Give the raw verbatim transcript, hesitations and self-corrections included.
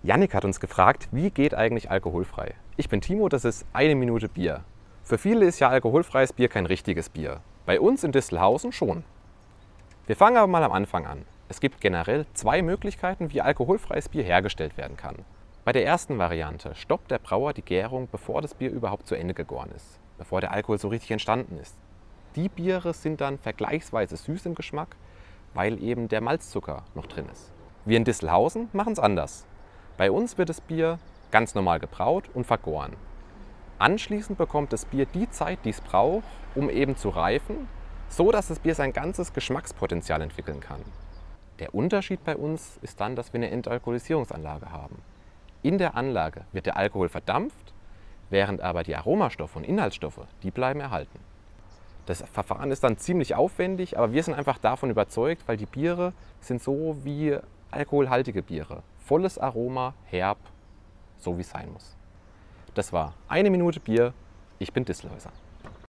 Jannik hat uns gefragt, wie geht eigentlich alkoholfrei? Ich bin Timo, das ist eine Minute Bier. Für viele ist ja alkoholfreies Bier kein richtiges Bier. Bei uns in Distelhausen schon. Wir fangen aber mal am Anfang an. Es gibt generell zwei Möglichkeiten, wie alkoholfreies Bier hergestellt werden kann. Bei der ersten Variante stoppt der Brauer die Gärung, bevor das Bier überhaupt zu Ende gegoren ist, bevor der Alkohol so richtig entstanden ist. Die Biere sind dann vergleichsweise süß im Geschmack, weil eben der Malzzucker noch drin ist. Wir in Distelhausen machen es anders. Bei uns wird das Bier ganz normal gebraut und vergoren. Anschließend bekommt das Bier die Zeit, die es braucht, um eben zu reifen, so dass das Bier sein ganzes Geschmackspotenzial entwickeln kann. Der Unterschied bei uns ist dann, dass wir eine Entalkoholisierungsanlage haben. In der Anlage wird der Alkohol verdampft, während aber die Aromastoffe und Inhaltsstoffe, die bleiben erhalten. Das Verfahren ist dann ziemlich aufwendig, aber wir sind einfach davon überzeugt, weil die Biere sind so wie alkoholhaltige Biere. Volles Aroma, herb, so wie es sein muss. Das war eine Minute Bier. Ich bin Distelhäuser.